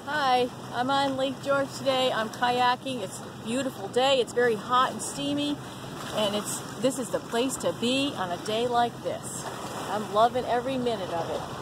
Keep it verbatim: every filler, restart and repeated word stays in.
Hi, I'm on Lake George today. I'm kayaking. It's a beautiful day. It's very hot and steamy, and it's this is the place to be on a day like this. I'm loving every minute of it.